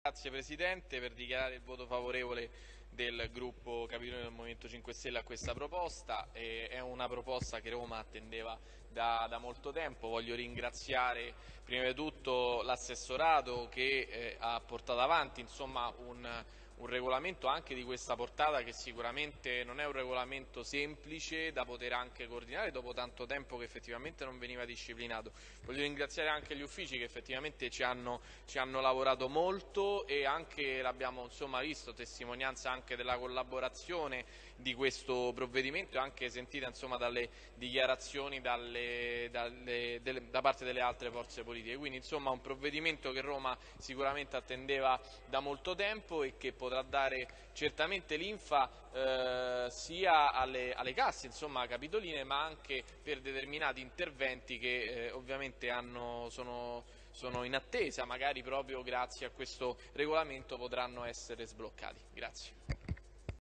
Grazie Presidente, per dichiarare il voto favorevole del gruppo Capitolino del Movimento 5 Stelle a questa proposta. È una proposta che Roma attendeva da molto tempo. Voglio ringraziare prima di tutto l'assessorato che ha portato avanti un regolamento anche di questa portata, che sicuramente non è un regolamento semplice da poter anche coordinare dopo tanto tempo che effettivamente non veniva disciplinato. Voglio ringraziare anche gli uffici che effettivamente ci hanno lavorato molto, e anche l'abbiamo visto testimonianza anche della collaborazione di questo provvedimento, e anche sentita dalle dichiarazioni da parte delle altre forze politiche. Quindi un provvedimento che Roma sicuramente attendeva da molto tempo e che potrà dare certamente linfa sia alle casse capitoline, ma anche per determinati interventi che ovviamente sono in attesa, magari proprio grazie a questo regolamento potranno essere sbloccati. Grazie.